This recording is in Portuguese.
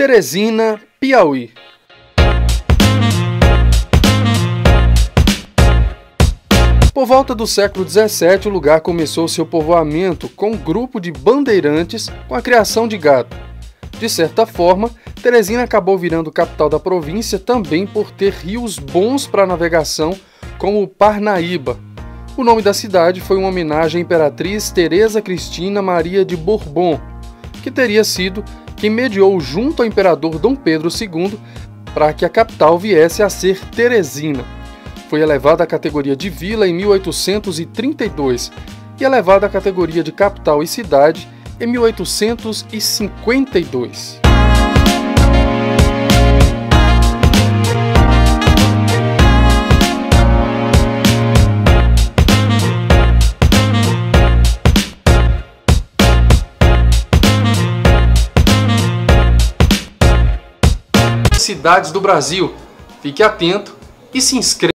Teresina, Piauí. Por volta do século XVII, o lugar começou seu povoamento com um grupo de bandeirantes com a criação de gado. De certa forma, Teresina acabou virando capital da província também por ter rios bons para navegação, como o Parnaíba. O nome da cidade foi uma homenagem à imperatriz Teresa Cristina Maria de Bourbon, que teria sido quem mediou junto ao imperador Dom Pedro II para que a capital viesse a ser Teresina. Foi elevada à categoria de vila em 1832 e elevada à categoria de capital e cidade em 1852. Cidades do Brasil. Fique atento e se inscreva.